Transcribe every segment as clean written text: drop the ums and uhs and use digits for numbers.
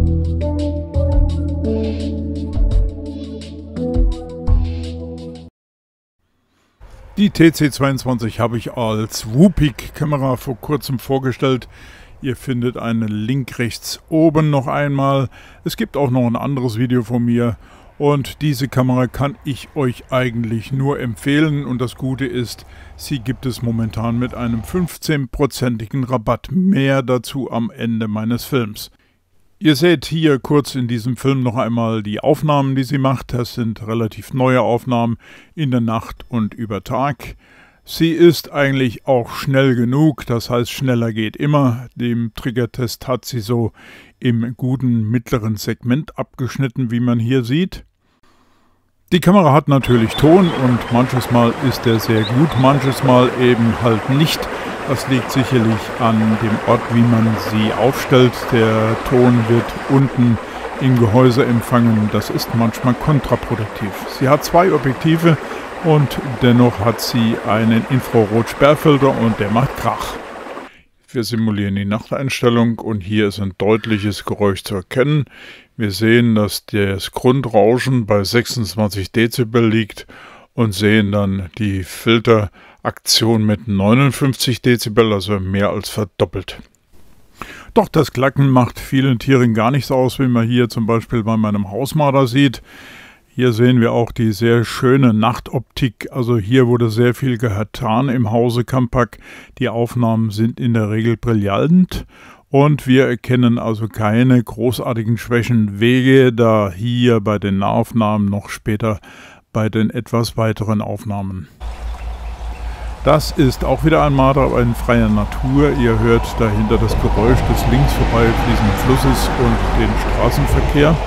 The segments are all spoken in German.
Die TC22 habe ich als Wupik-Kamera vor kurzem vorgestellt. Ihr findet einen Link rechts oben noch einmal. Es gibt auch noch ein anderes Video von mir. Und diese Kamera kann ich euch eigentlich nur empfehlen. Und das Gute ist, sie gibt es momentan mit einem 15%igen Rabatt. Mehr dazu am Ende meines Films. Ihr seht hier kurz in diesem Film noch einmal die Aufnahmen, die sie macht. Das sind relativ neue Aufnahmen in der Nacht und über Tag. Sie ist eigentlich auch schnell genug, das heißt schneller geht immer. Den Triggertest hat sie so im guten mittleren Segment abgeschnitten, wie man hier sieht. Die Kamera hat natürlich Ton und manches Mal ist der sehr gut, manches Mal eben halt nicht. Das liegt sicherlich an dem Ort, wie man sie aufstellt. Der Ton wird unten im Gehäuse empfangen. Das ist manchmal kontraproduktiv. Sie hat zwei Objektive und dennoch hat sie einen Infrarot-Sperrfilter und der macht Krach. Wir simulieren die Nachteinstellung und hier ist ein deutliches Geräusch zu erkennen. Wir sehen, dass das Grundrauschen bei 26 Dezibel liegt und sehen dann die Filteraktion mit 59 Dezibel, also mehr als verdoppelt. Doch das Klacken macht vielen Tieren gar nichts aus, wie man hier zum Beispiel bei meinem Hausmarder sieht. Hier sehen wir auch die sehr schöne Nachtoptik, also hier wurde sehr viel getan im Hause Campak. Die Aufnahmen sind in der Regel brillant und wir erkennen also keine großartigen Schwächen, Wege, da hier bei den Nahaufnahmen noch später bei den etwas weiteren Aufnahmen. Das ist auch wieder ein Marder in freier Natur. Ihr hört dahinter das Geräusch des links vorbeifließenden Flusses und den Straßenverkehr.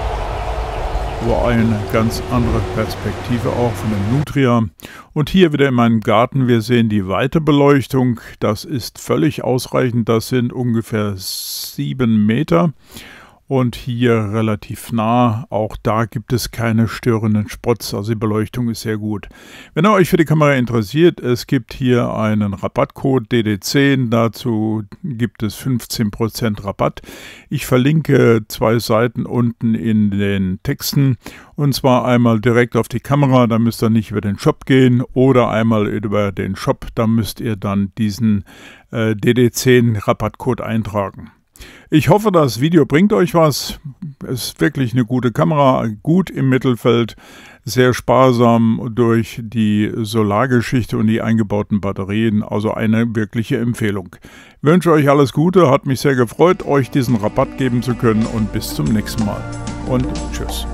War eine ganz andere Perspektive auch von der Nutria. Und hier wieder in meinem Garten, wir sehen die Weitebeleuchtung. Das ist völlig ausreichend, das sind ungefähr 7 Meter. Und hier relativ nah, auch da gibt es keine störenden Spots, also die Beleuchtung ist sehr gut. Wenn ihr euch für die Kamera interessiert, es gibt hier einen Rabattcode DD10, dazu gibt es 15% Rabatt. Ich verlinke 2 Seiten unten in den Texten und zwar einmal direkt auf die Kamera, da müsst ihr nicht über den Shop gehen oder einmal über den Shop, da müsst ihr dann diesen DD10 Rabattcode eintragen. Ich hoffe, das Video bringt euch was. Es ist wirklich eine gute Kamera, gut im Mittelfeld, sehr sparsam durch die Solargeschichte und die eingebauten Batterien, also eine wirkliche Empfehlung. Ich wünsche euch alles Gute, hat mich sehr gefreut, euch diesen Rabatt geben zu können und bis zum nächsten Mal. Und tschüss.